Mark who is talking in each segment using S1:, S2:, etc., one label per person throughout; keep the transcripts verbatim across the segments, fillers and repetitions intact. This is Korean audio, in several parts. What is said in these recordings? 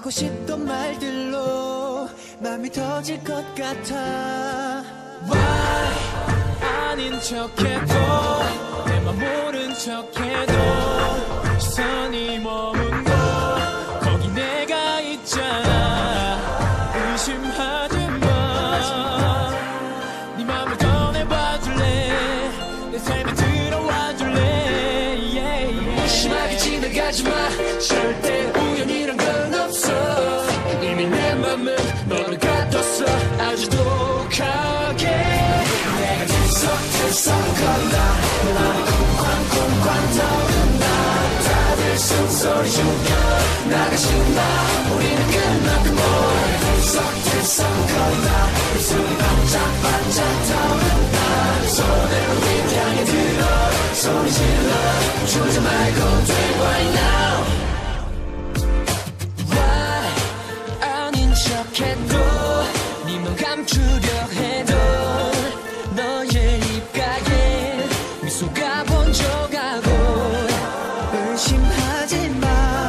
S1: 하고 싶던 말들로 맘이 터질 것 같아. Why 아닌 척해도 내 맘 모른 척해도 시선이 머문 곳 거기 내가 있잖아. 의심하지마. 네 맘을 꺼내봐줄래. 내 삶에 들어와줄래. yeah, yeah. 심하게 지나가지마. 절대 우연이란 건 없어. 이미 내 맘은 너를 가뒀어. 아주 독하게 내가 들썩들썩거린다. 맘이 쿵쾅쿵쾅 떠오른다. 다들 숨소리 죽여 나가신다. 우리는 끝났고 들썩들썩거린다. 입술이 반짝반짝 떠오른다. 손을 위로 향해 들어 소리 질러 주지 말고 돼 right now. Why 아닌 척해도 니만 감추려 해도 너의 입가에 미소가 번져가고 의심하지마.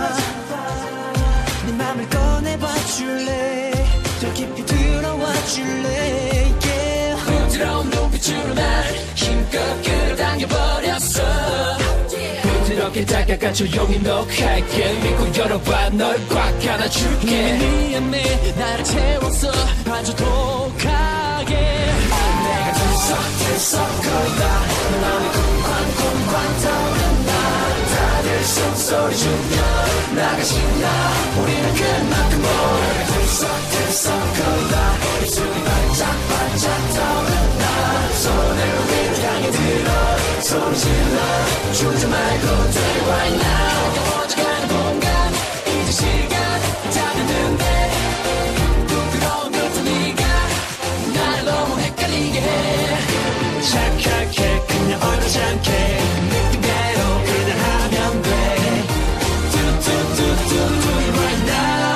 S1: 네 맘을 꺼내봐줄래. 더 깊이 들어와줄래. yeah. 부드러운 눈빛으로 날 힘껏 끌어당겨버렸어. 부드럽게 다가가 조용히 녹할게. 믿고 열어봐 널 꽉 안아줄게. 네 맘에 나를 채웠어. 아주 독하게 내가 들썩들썩거린다. 맘이 쿵쾅쿵쾅 떠오른다. 다들 숨소리 죽여 나가신다. 우리는 끝났고 내가 들썩들썩거린다. 입술이 반짝반짝 떠오른다. 손을 위로 향해 들어 소리 질러 주지 말고 돼 right now. 어져가는 공간 이제 시간 다 됐는데 부끄러운 것도 네가 나를 너무 헷갈리게 해. 착하게 그냥 어렵지 않게 느낌대로 그냥 하면 돼. Do do do do do it right now.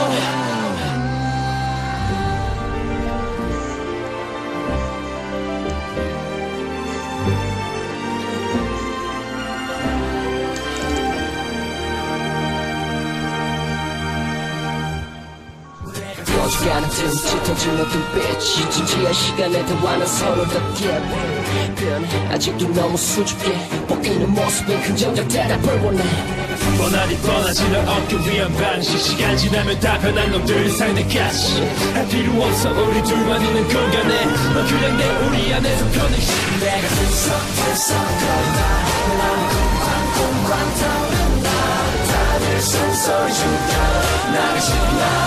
S2: 어지간한 틈 짙어진 어둠 빛 진지한 시간에 대화는 서로 더 deep 변해 아직도 너무 수줍게 뻗기는 모습에 긍정적 대답을 원해.
S3: 뻔하니 뻔하지를 얻기 위한 방식. 시간 지나면 다 변한 놈들 상대까지 할 필요 없어. 우리 둘만 있는 공간에 넌 그냥 내 우리 안에서 편해.
S1: 내가 들썩들썩거린다. 맘이 쿵쾅쿵쾅 떠오른다. 다들 숨소리 죽여 나가신다.